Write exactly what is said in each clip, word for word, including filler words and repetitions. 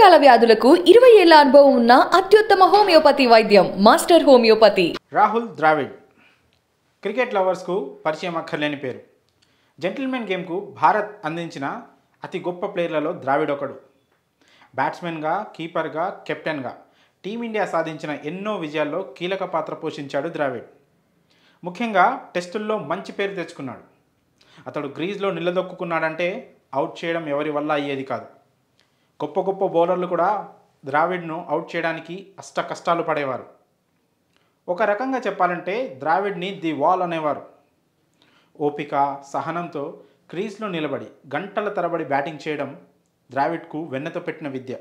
దీర్ఘకాల వ్యాధులకు ఇరవై ఏళ్ల అనుభవం ఉన్న అత్యుత్తమ హోమియోపతి వైద్యం master homeopathy. Rahul Dravid cricket లవర్స్కు పరిచయం అక్కర్లేని పేరు. జెంటిల్మెన్ గేమ్కు భారత్ అందించిన అతి గొప్ప ప్లేయర్లలో ద్రావిడ్ ఒకడు. బ్యాట్స్మెన్గా, కీపర్గా, కెప్టెన్గా టీమిండియా సాధించిన ఎన్నో విజయాల్లో కీలక పాత్ర పోషించాడు ద్రావిడ్. ముఖ్యంగా టెస్టుల్లో మంచి పేరు తెచ్చుకున్నాడు. అతడు గ్రీజ్లో నిలదొక్కున్నాడంటే అవుట్ చేయడం ఎవరి వల్ల అయ్యేది కాదు. గొప్ప గొప్ప బౌలర్లు కూడా ద్రావిడ్ను అవుట్ చేయడానికి అష్ట కష్టాలు పడేవారు. ఒక రకంగా చెప్పాలంటే ద్రావిడ్ని ది వాల్ అనేవారు. ఓపిక, సహనంతో క్రీజ్లో నిలబడి గంటల తరబడి బ్యాటింగ్ చేయడం ద్రావిడ్కు వెన్నతో పెట్టిన విద్య.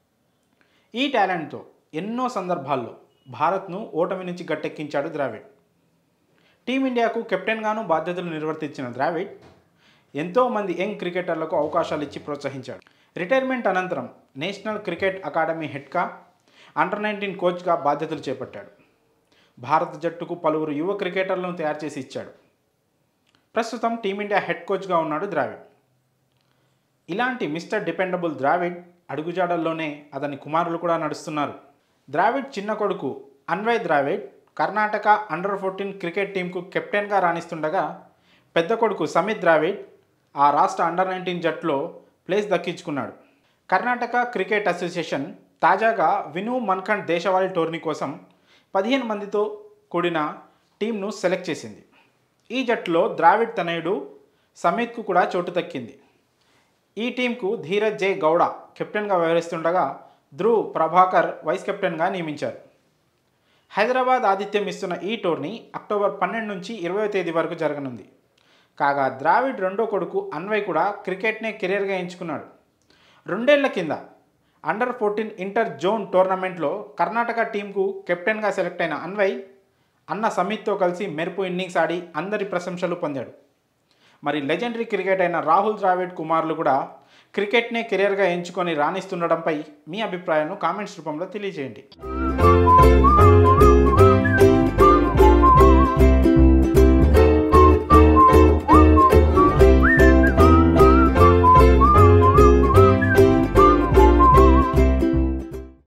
ఈ టాలెంట్తో ఎన్నో సందర్భాల్లో భారత్ను ఓటమి నుంచి గట్టెక్కించాడు ద్రావిడ్. టీమిండియాకు కెప్టెన్గాను బాధ్యతలు నిర్వర్తించిన ద్రావిడ్ ఎంతోమంది యంగ్ క్రికెటర్లకు అవకాశాలు ఇచ్చి ప్రోత్సహించాడు. రిటైర్మెంట్ అనంతరం నేషనల్ క్రికెట్ అకాడమీ హెడ్గా, అండర్ నైన్టీన్ కోచ్గా బాధ్యతలు చేపట్టాడు. భారత జట్టుకు పలువురు యువ క్రికెటర్లను తయారు చేసి ఇచ్చాడు. ప్రస్తుతం టీమిండియా హెడ్ కోచ్గా ఉన్నాడు ద్రావిడ్. ఇలాంటి మిస్టర్ డిపెండబుల్ ద్రావిడ్ అడుగుజాడల్లోనే అతని కుమారులు కూడా నడుస్తున్నారు. ద్రావిడ్ చిన్న కొడుకు Anvay Dravid Karnataka under fourteen cricket టీంకు కెప్టెన్గా రాణిస్తుండగా, పెద్ద కొడుకు సమిత్ ద్రావిడ్ ఆ రాష్ట్ర అండర్ నైన్టీన్ జట్టులో ప్లేస్ దక్కించుకున్నాడు. కర్ణాటక క్రికెట్ అసోసియేషన్ తాజాగా విను మన్ఖండ్ దేశవాళీ టోర్నీ కోసం పదిహేను మందితో కూడిన టీంను సెలెక్ట్ చేసింది. ఈ జట్టులో ద్రావిడ్ తనయుడు సమిత్కు కూడా చోటు దక్కింది. ఈ టీంకు ధీరజ్ జే గౌడ కెప్టెన్గా వ్యవహరిస్తుండగా, ధ్రువ్ ప్రభాకర్ వైస్ కెప్టెన్గా నియమించారు. హైదరాబాద్ ఆతిథ్యం ఇస్తున్న ఈ టోర్నీ అక్టోబర్ పన్నెండు నుంచి ఇరవై తేదీ వరకు జరగనుంది. కాగా ద్రావిడ్ రెండో కొడుకు అన్వయ్ కూడా క్రికెట్నే కెరీర్గా ఎంచుకున్నాడు. రెండేళ్ల కింద అండర్ ఫోర్టీన్ ఇంటర్ జోన్ టోర్నమెంట్లో కర్ణాటక టీంకు కెప్టెన్గా సెలెక్ట్ అయిన అన్వయ్ అన్న సమిత్తో కలిసి మెరుపు ఇన్నింగ్స్ ఆడి అందరి ప్రశంసలు పొందాడు. మరి లెజెండరీ క్రికెట్ అయిన రాహుల్ ద్రావిడ్ కుమారులు కూడా క్రికెట్నే కెరీర్గా ఎంచుకొని రాణిస్తుండడంపై మీ అభిప్రాయాలను కామెంట్స్ రూపంలో తెలియజేయండి.